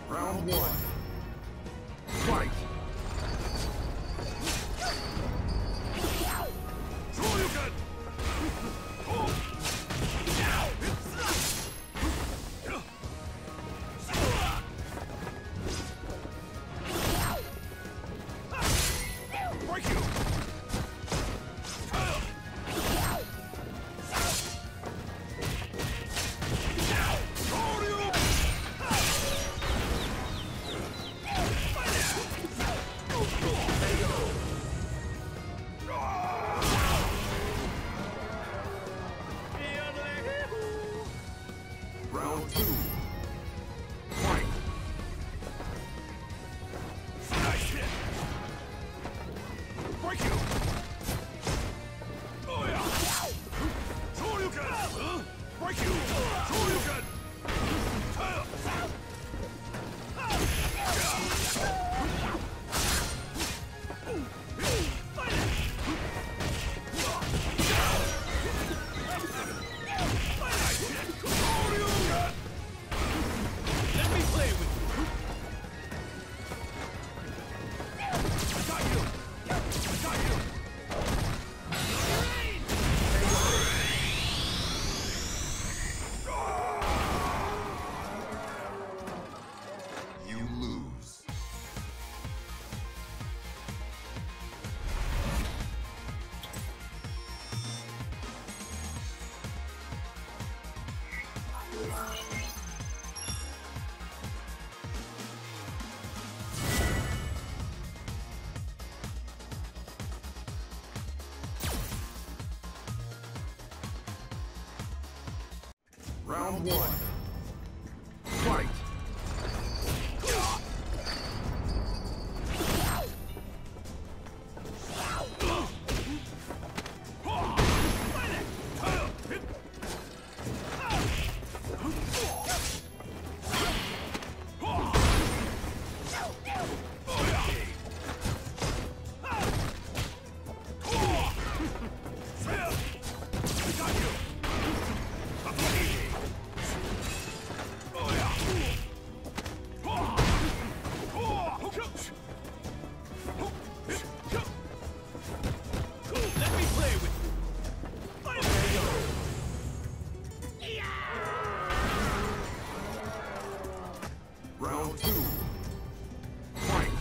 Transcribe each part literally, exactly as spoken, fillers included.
Round one. Fight! Shoryuken! Break you! Round two. Fight! Nice hit! Break you! Oh yeah! Shoryuken! Break you! Shoryuken! Let me play with you! I got you! I got you! You lose. Round one. Fight! Let me play with you! Round two. Fight!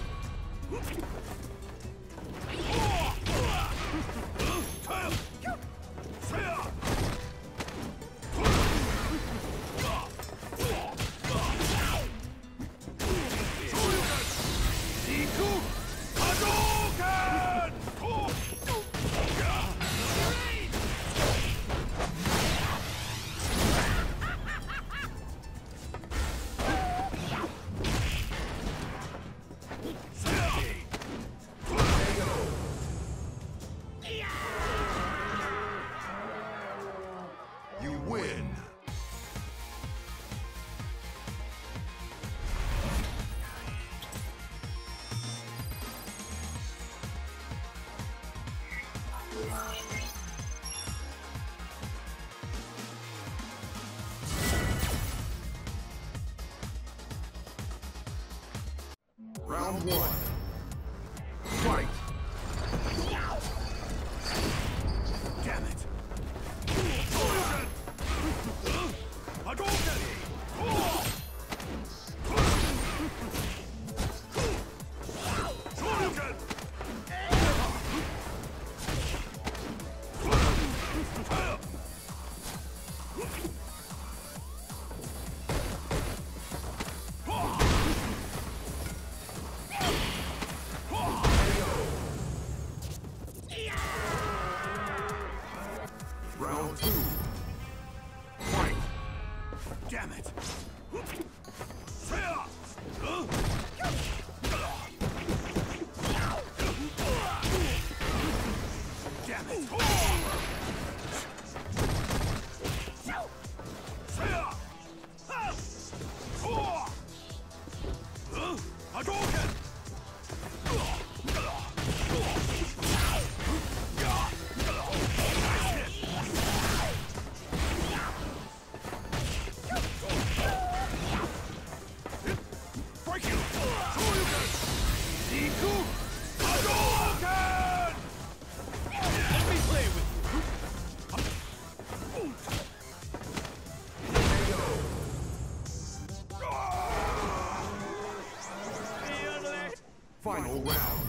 You win! Round one. Fight! Damn it! Hadouken! Shoryuken! Round two. Fight! Damn it! Damn it! Hadouken! Shoryuken! Niku! Hadouken! Let me play with you! Final round.